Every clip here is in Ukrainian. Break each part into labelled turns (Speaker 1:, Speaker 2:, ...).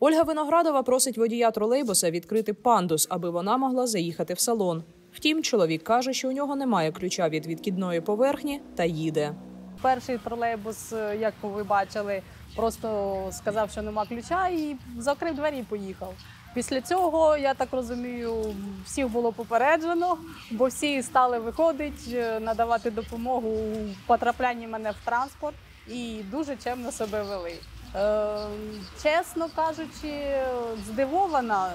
Speaker 1: Ольга Виноградова просить водія тролейбуса відкрити пандус, аби вона могла заїхати в салон. Втім, чоловік каже, що у нього немає ключа від відкидної поверхні та їде.
Speaker 2: Перший тролейбус, як ви бачили, просто сказав, що нема ключа і закрив двері і поїхав. Після цього, я так розумію, всіх було попереджено, бо всі стали виходити, надавати допомогу у потраплянні мене в транспорт і дуже чемно себе вели. Чесно кажучи, здивована,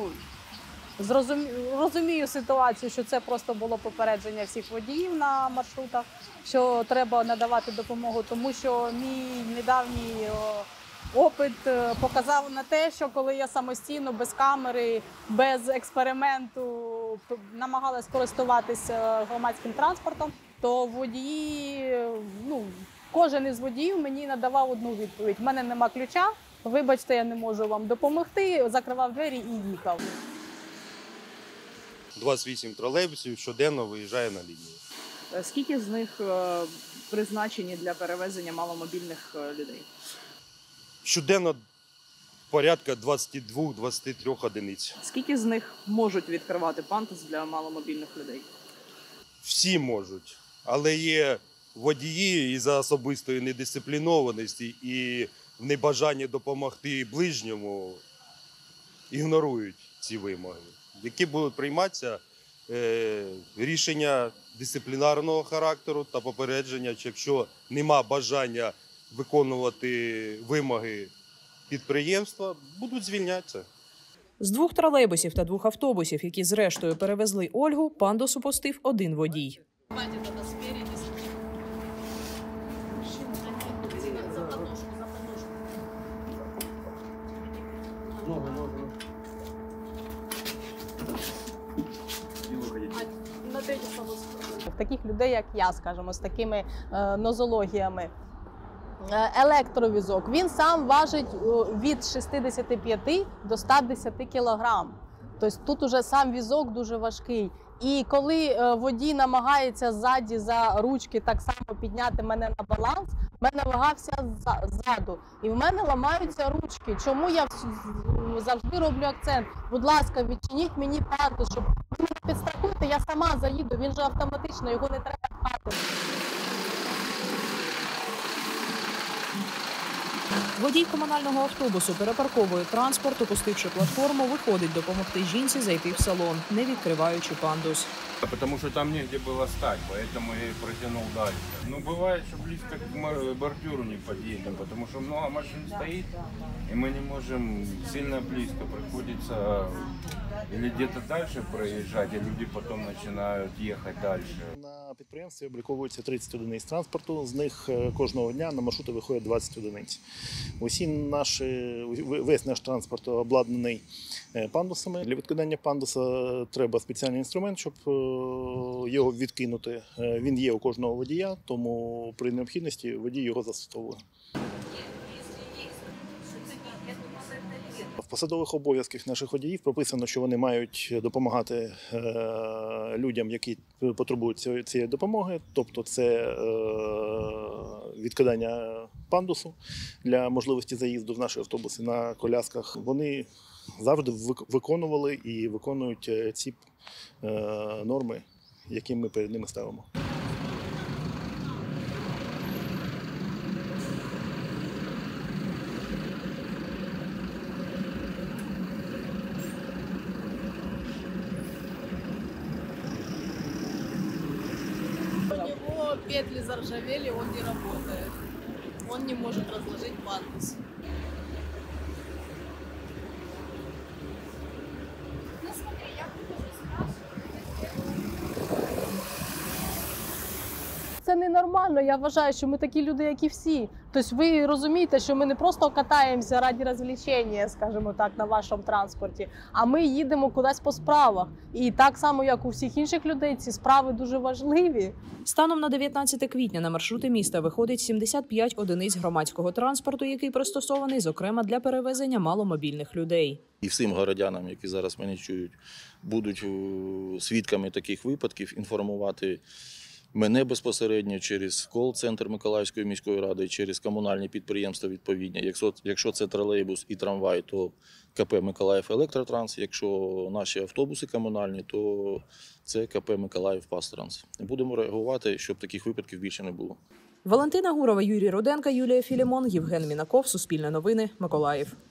Speaker 2: розумію ситуацію, що це просто було попередження всіх водіїв на маршрутах, що треба надавати допомогу, тому що мій недавній опит показав на те, що коли я самостійно, без камери, без експерименту намагалась користуватися громадським транспортом, то водії, кожен із водіїв мені надавав одну відповідь: в мене нема ключа, вибачте, я не можу вам допомогти, закривав двері і їхав.
Speaker 3: 28 тролейбусів щоденно виїжджає на лінію.
Speaker 4: Скільки з них призначені для перевезення маломобільних людей?
Speaker 3: Щоденно порядка 22-23 одиниць.
Speaker 4: Скільки з них можуть відкривати пандус для маломобільних людей?
Speaker 3: Всі можуть, але є водії із-за особистої недисциплінованості і в небажанні допомогти ближньому ігнорують ці вимоги, які будуть прийматися рішення дисциплінарного характеру та попередження, якщо нема бажання виконувати вимоги підприємства, будуть звільнятися.
Speaker 1: З 2 тролейбусів та 2 автобусів, які зрештою перевезли Ольгу, пандус опустив один водій.
Speaker 2: Таких людей, як я, скажімо, з такими нозологіями. Електровізок, він сам важить від 65 до 110 кілограм. Тобто тут уже сам візок дуже важкий. І коли водій намагається ззаді за ручки так само підняти мене на баланс, в мене вага вся ззаду. І в мене ламаються ручки. Чому я завжди роблю акцент? Будь ласка, відчиніть мені пандус, щоб мене підстрахуйте, я сама заїду, він же автоматично, його не треба пхати.
Speaker 1: Водій комунального автобусу перепарковує транспорт, опустивши платформу, виходить допомогти жінці зайти в салон, не відкриваючи пандус.
Speaker 5: Потому что там негде было стать, поэтому я и протянул дальше. Бывает, что близко к бордюру не подъедем, потому что много машин стоит, и мы не можем сильно близко. Приходится или где-то дальше проезжать, и люди потом начинают ехать дальше.
Speaker 6: На підприємстві обліковується 30 одиниць транспорту, з них кожного дня на маршрути виходить 20 одиниць. Весь наш транспорт обладнаний пандусами. Для відкидання пандуса треба спеціальний інструмент, щоб його відкинути. Він є у кожного водія, тому при необхідності водій його застосовує. В посадових обов'язках наших водіїв прописано, що вони мають допомагати людям, які потребують цієї допомоги, тобто це відкидання пандусу для можливості заїзду в наші автобуси на колясках. Вони завжди виконували і виконують ці норми, які ми перед ними ставимо.
Speaker 7: У него петли заржавели, он не работает. Он не может разложить пандус.
Speaker 2: Це ненормально, я вважаю, що ми такі люди, як і всі. Тобто ви розумієте, що ми не просто катаємося ради розвлечення, скажімо так, на вашому транспорті, а ми їдемо кудись по справах. І так само, як у всіх інших людей, ці справи дуже важливі.
Speaker 1: Станом на 19 квітня на маршрути міста виходить 75 одиниць громадського транспорту, який пристосований, зокрема, для перевезення маломобільних людей.
Speaker 8: І всім городянам, які зараз мене чують, будуть свідками таких випадків, інформувати мене безпосередньо через кол-центр Миколаївської міської ради, через комунальні підприємства відповідні. Якщо це тролейбус і трамвай, то КП «Миколаїв Електротранс». Якщо наші автобуси комунальні, то це КП «Миколаїв Пастранс». Будемо реагувати, щоб таких випадків більше не було.
Speaker 1: Валентина Гурова, Юрій Руденко, Юлія Філімон, Євген Мінаков. Суспільне новини. Миколаїв.